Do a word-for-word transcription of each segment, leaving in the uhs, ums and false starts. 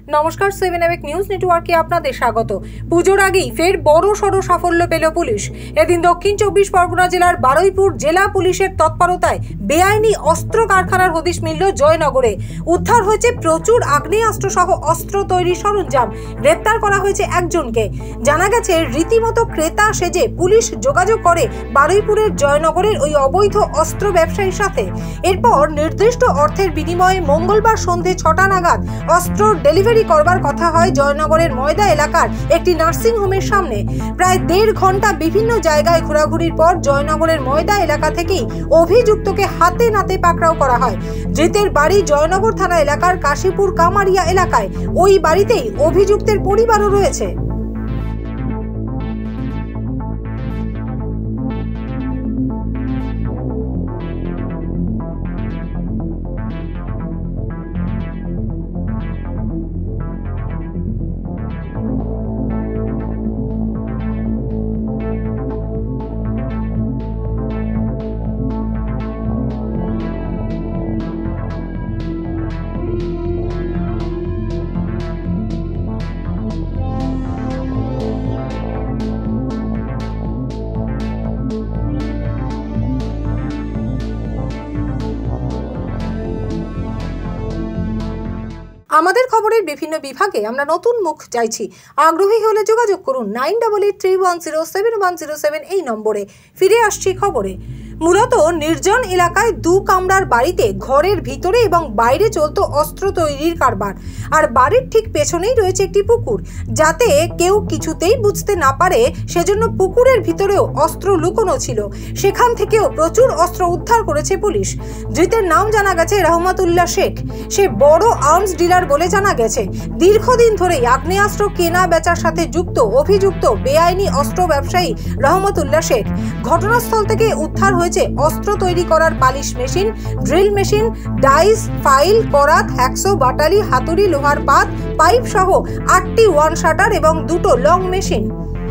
নমস্কার, সেভেন এবেক নিউজ নেটওয়ার্কে আপনাদের স্বাগত। পুজোর আগেই ফের বড় সড় সাফল্য পেল পুলিশ। এদিন দক্ষিণ চব্বিশ পরগনা জেলার বারুইপুর জেলা পুলিশের তৎপরতায় বেআইনি অস্ত্র কারখানার হদিশ মিলল জয়নগরে। উদ্ধার হয়েছে প্রচুর আগ্নেয়াস্ত্র সহ অস্ত্র তৈরির সরঞ্জাম। গ্রেপ্তার করা হয়েছে একজনকে। জানা গেছে, রীতিমতো ক্রেতা সেজে পুলিশ যোগাযোগ করে বারুইপুরের জয়নগরের ওই অবৈধ অস্ত্র ব্যবসায়ীর সাথে। এরপর নির্দিষ্ট অর্থের বিনিময়ে মঙ্গলবার সন্ধে ছটা নাগাদ অস্ত্র ডেলিভারি করবার কথা হয় জয়নগরের ময়দা এলাকার একটি নার্সিং হোমের সামনে। প্রায় দেড় ঘন্টা বিভিন্ন জায়গায় ঘোরাঘুরির পর জয়নগরের ময়দা এলাকা থেকেই অভিযুক্তকে হাতে নাতে পাকড়াও করা হয়। ধৃতের বাড়ি জয়নগর থানা এলাকার কাশীপুর কামারিয়া এলাকায়। ওই বাড়িতেই অভিযুক্তের পরিবারও রয়েছে। আমাদের খবরের বিভিন্ন বিভাগে আমরা নতুন মুখ চাইছি। আগ্রহী হলে যোগাযোগ করুন nine double eight three one zero seven one zero seven এই নম্বরে। ফিরে আসছি খবরে। মূলত নির্জন এলাকায় দু কামরার বাড়িতে ঘরের ভিতরে এবং বাইরে চলতো অস্ত্র তৈরির কারবার। আর বাড়ির ঠিক পেছনেই রয়েছে একটি পুকুর, যাতে কেউ কিছুতেই বুঝতে না পারে সেজন্য পুকুরের ভিতরেও অস্ত্র লুকোনো ছিল। সেখান থেকেও প্রচুর অস্ত্র উদ্ধার করেছে পুলিশ। ধৃতের নাম জানা গেছে রহমতুল্লাহ শেখ। সে বড় আর্মস ডিলার বলে জানা গেছে। দীর্ঘদিন ধরেই আগ্নেয়াস্ত্র কেনা বেচার সাথে যুক্ত অভিযুক্ত বেআইনি অস্ত্র ব্যবসায়ী রহমতুল্লাহ শেখ। ঘটনাস্থল থেকে উদ্ধার হয়েছে অস্ত্র তৈরি করার polish machine, drill machine, dies, file, করাত, হ্যাকসো, বাটালি, হাতুড়ি, লোহার পাত, পাইপ সহ আটটি ওয়ান শাটার এবং দুটো লং মেশিন।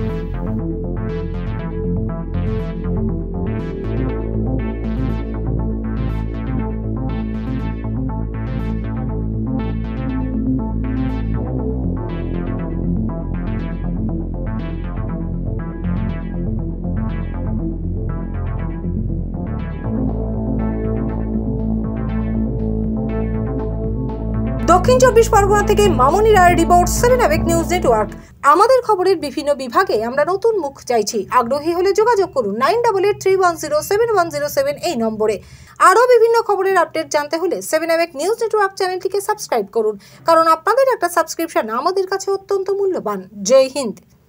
দক্ষিণ চব্বিশ পরগনা থেকে মামনি রায়ের রিপোর্ট, সেভেন এবেক নিউজ নেটওয়ার্ক। আমাদের খবরের বিভিন্ন বিভাগে আমরা নতুন মুখ চাইছি। আগ্রহী হলে যোগাযোগ করুন nine double eight three one zero seven one zero seven এই নম্বরে। আরও বিভিন্ন খবরের আপডেট জানতে হলে সেভেন এবেক নিউজ নেটওয়ার্ক চ্যানেলটিকে সাবস্ক্রাইব করুন, কারণ আপনাদের একটা সাবস্ক্রিপশন আমাদের কাছে অত্যন্ত মূল্যবান। জয় হিন্দ।